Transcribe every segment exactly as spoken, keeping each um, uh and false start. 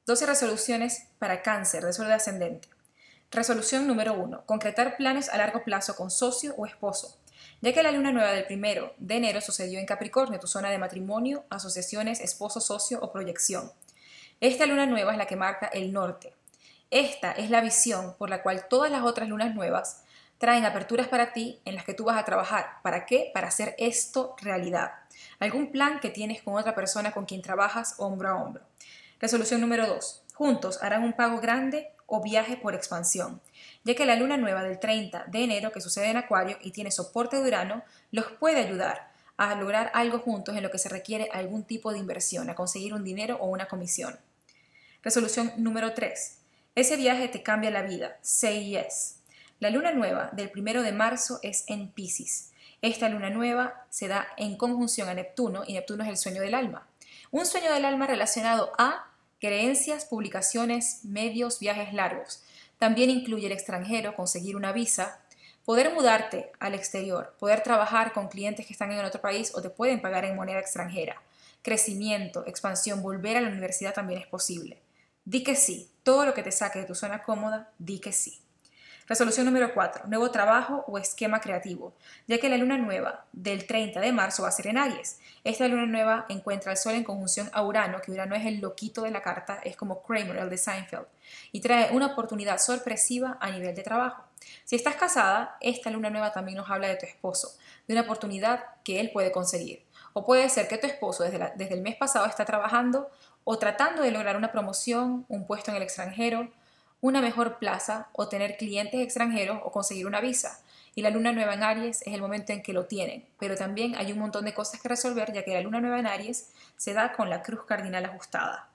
doce resoluciones para Cáncer de Sol de Ascendente. Resolución número uno. Concretar planes a largo plazo con socio o esposo. Ya que la luna nueva del primero de enero sucedió en Capricornio, tu zona de matrimonio, asociaciones, esposo, socio o proyección. Esta luna nueva es la que marca el norte. Esta es la visión por la cual todas las otras lunas nuevas traen aperturas para ti en las que tú vas a trabajar. ¿Para qué? Para hacer esto realidad. Algún plan que tienes con otra persona con quien trabajas hombro a hombro. Resolución número dos. Juntos harán un pago grande o viaje por expansión, ya que la luna nueva del treinta de enero que sucede en Acuario y tiene soporte de Urano los puede ayudar a lograr algo juntos en lo que se requiere algún tipo de inversión, a conseguir un dinero o una comisión. Resolución número tres. Ese viaje te cambia la vida. Say yes. La luna nueva del primero de marzo es en Piscis. Esta luna nueva se da en conjunción a Neptuno y Neptuno es el sueño del alma. Un sueño del alma relacionado a creencias, publicaciones, medios, viajes largos. También incluye el extranjero, conseguir una visa, poder mudarte al exterior, poder trabajar con clientes que están en otro país o te pueden pagar en moneda extranjera. Crecimiento, expansión, volver a la universidad también es posible. Di que sí, todo lo que te saque de tu zona cómoda, di que sí. Resolución número cuatro. Nuevo trabajo o esquema creativo, ya que la luna nueva del treinta de marzo va a ser en Aries. Esta luna nueva encuentra al Sol en conjunción a Urano, que Urano es el loquito de la carta, es como Kramer, el de Seinfeld, y trae una oportunidad sorpresiva a nivel de trabajo. Si estás casada, esta luna nueva también nos habla de tu esposo, de una oportunidad que él puede conseguir. O puede ser que tu esposo desde, la, desde el mes pasado está trabajando o tratando de lograr una promoción, un puesto en el extranjero, una mejor plaza o tener clientes extranjeros o conseguir una visa. Y la luna nueva en Aries es el momento en que lo tienen, pero también hay un montón de cosas que resolver, ya que la luna nueva en Aries se da con la cruz cardinal ajustada.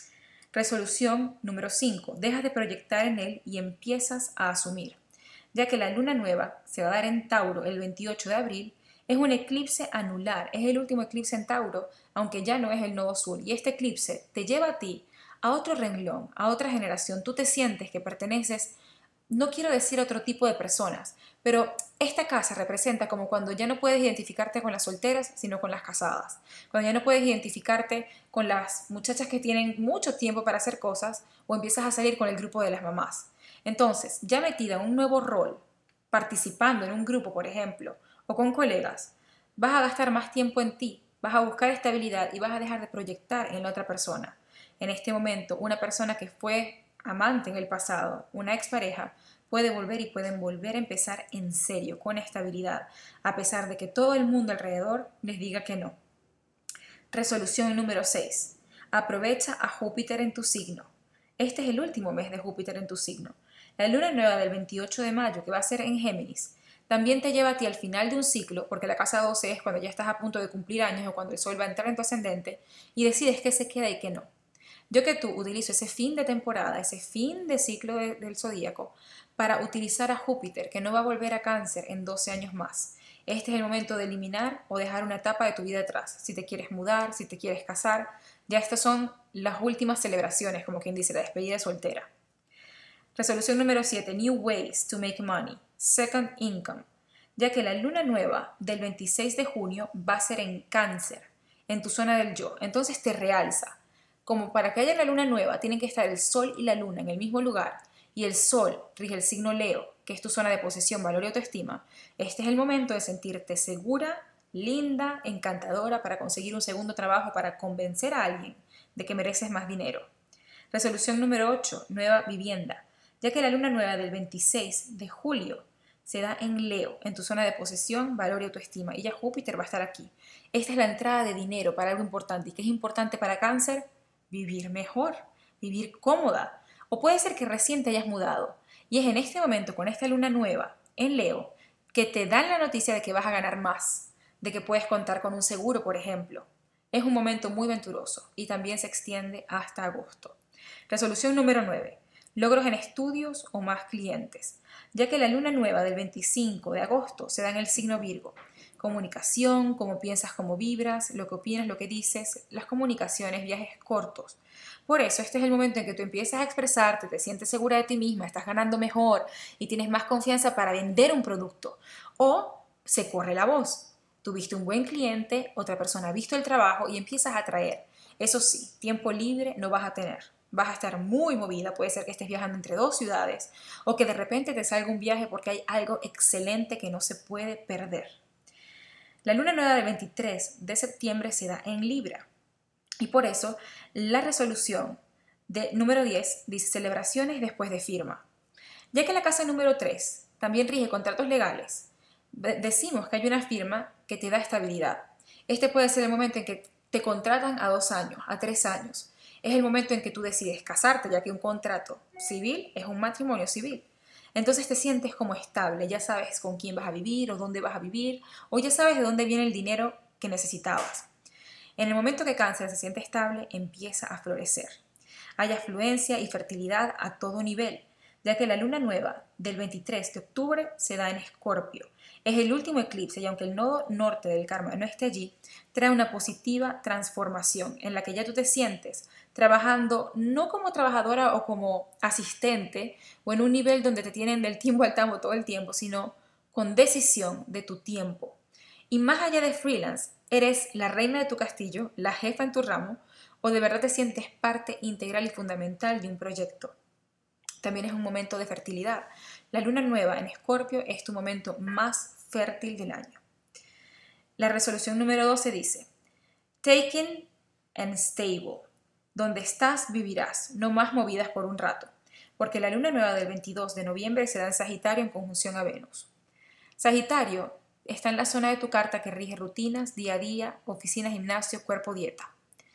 Resolución número cinco. Dejas de proyectar en él y empiezas a asumir. Ya que la luna nueva se va a dar en Tauro el veintiocho de abril, es un eclipse anular, es el último eclipse en Tauro, aunque ya no es el nodo sur. Y este eclipse te lleva a ti a otro renglón, a otra generación. Tú te sientes que perteneces, no quiero decir a otro tipo de personas, pero esta casa representa como cuando ya no puedes identificarte con las solteras, sino con las casadas. Cuando ya no puedes identificarte con las muchachas que tienen mucho tiempo para hacer cosas o empiezas a salir con el grupo de las mamás. Entonces, ya metida en un nuevo rol, participando en un grupo, por ejemplo, o con colegas, vas a gastar más tiempo en ti, vas a buscar estabilidad y vas a dejar de proyectar en la otra persona. En este momento, una persona que fue amante en el pasado, una expareja, puede volver y pueden volver a empezar en serio, con estabilidad, a pesar de que todo el mundo alrededor les diga que no. Resolución número seis. Aprovecha a Júpiter en tu signo. Este es el último mes de Júpiter en tu signo. La luna nueva del veintiocho de mayo, que va a ser en Géminis, también te lleva a ti al final de un ciclo, porque la casa doce es cuando ya estás a punto de cumplir años o cuando el Sol va a entrar en tu ascendente y decides qué se queda y qué no. Yo que tú utilizo ese fin de temporada, ese fin de ciclo de, del zodíaco, para utilizar a Júpiter, que no va a volver a Cáncer en doce años más. Este es el momento de eliminar o dejar una etapa de tu vida atrás. Si te quieres mudar, si te quieres casar, ya estas son las últimas celebraciones, como quien dice, la despedida soltera. Resolución número siete. New ways to make money. Second income. Ya que la luna nueva del veintiséis de junio va a ser en Cáncer, en tu zona del yo. Entonces te realza. Como para que haya la luna nueva, tienen que estar el Sol y la luna en el mismo lugar, y el Sol rige el signo Leo, que es tu zona de posesión, valor y autoestima. Este es el momento de sentirte segura, linda, encantadora para conseguir un segundo trabajo, para convencer a alguien de que mereces más dinero. Resolución número ocho. Nueva vivienda. Ya que la luna nueva del veintiséis de julio se da en Leo, en tu zona de posesión, valor y autoestima, y ya Júpiter va a estar aquí. Esta es la entrada de dinero para algo importante. ¿Y qué es importante para Cáncer? Vivir mejor, vivir cómoda. O puede ser que recién te hayas mudado y es en este momento, con esta luna nueva en Leo, que te dan la noticia de que vas a ganar más, de que puedes contar con un seguro, por ejemplo. Es un momento muy venturoso y también se extiende hasta agosto. Resolución número nueve. Logros en estudios o más clientes, ya que la luna nueva del veinticinco de agosto se da en el signo Virgo. Comunicación, cómo piensas, cómo vibras, lo que opinas, lo que dices, las comunicaciones, viajes cortos. Por eso este es el momento en que tú empiezas a expresarte, te sientes segura de ti misma, estás ganando mejor y tienes más confianza para vender un producto. O se corre la voz. Tuviste un buen cliente, otra persona ha visto el trabajo y empiezas a atraer. Eso sí, tiempo libre no vas a tener. vas a estar muy movida, puede ser que estés viajando entre dos ciudades o que de repente te salga un viaje porque hay algo excelente que no se puede perder. La luna nueva del veintitrés de septiembre se da en Libra y por eso la resolución de número diez dice celebraciones después de firma. Ya que la casa número tres también rige contratos legales, decimos que hay una firma que te da estabilidad. Este puede ser el momento en que te contratan a dos años, a tres años. Es el momento en que tú decides casarte, ya que un contrato civil es un matrimonio civil. Entonces te sientes como estable, ya sabes con quién vas a vivir o dónde vas a vivir, o ya sabes de dónde viene el dinero que necesitabas. En el momento que Cáncer se siente estable, empieza a florecer. Hay afluencia y fertilidad a todo nivel, ya que la luna nueva del veintitrés de octubre se da en Escorpio. Es el último eclipse y aunque el nodo norte del karma no esté allí, trae una positiva transformación en la que ya tú te sientes trabajando no como trabajadora o como asistente o en un nivel donde te tienen del timbo al tambo todo el tiempo, sino con decisión de tu tiempo. Y más allá de freelance, eres la reina de tu castillo, la jefa en tu ramo, o de verdad te sientes parte integral y fundamental de un proyecto. También es un momento de fertilidad. La luna nueva en Escorpio es tu momento más fértil del año. La resolución número doce dice, Taken and stable. Donde estás vivirás, no más movidas por un rato, porque la luna nueva del veintidós de noviembre se da en Sagitario en conjunción a Venus. Sagitario está en la zona de tu carta que rige rutinas, día a día, oficina, gimnasio, cuerpo, dieta.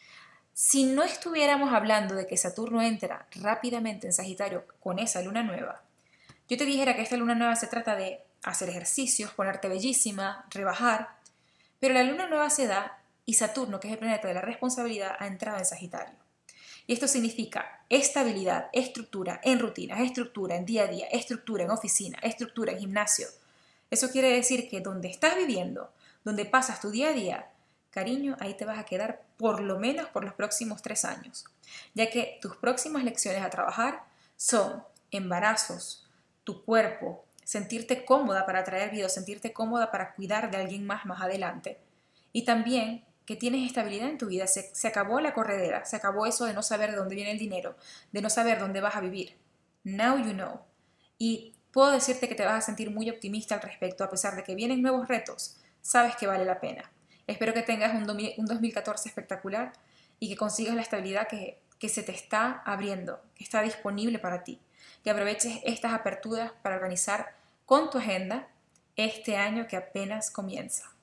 Si no estuviéramos hablando de que Saturno entra rápidamente en Sagitario con esa luna nueva, yo te dijera que esta luna nueva se trata de hacer ejercicios, ponerte bellísima, rebajar, pero la luna nueva se da y Saturno, que es el planeta de la responsabilidad, ha entrado en Sagitario. Y esto significa estabilidad, estructura en rutinas, estructura en día a día, estructura en oficina, estructura en gimnasio. Eso quiere decir que donde estás viviendo, donde pasas tu día a día, cariño, ahí te vas a quedar por lo menos por los próximos tres años, ya que tus próximas lecciones a trabajar son embarazos, tu cuerpo, sentirte cómoda para traer vida, sentirte cómoda para cuidar de alguien más más adelante. Y también que tienes estabilidad en tu vida, se, se acabó la corredera, se acabó eso de no saber de dónde viene el dinero, de no saber dónde vas a vivir. Now you know. Y puedo decirte que te vas a sentir muy optimista al respecto, a pesar de que vienen nuevos retos, sabes que vale la pena. Espero que tengas un, un dos mil catorce espectacular y que consigas la estabilidad que, que se te está abriendo, que está disponible para ti. Que aproveches estas aperturas para organizar con tu agenda este año que apenas comienza.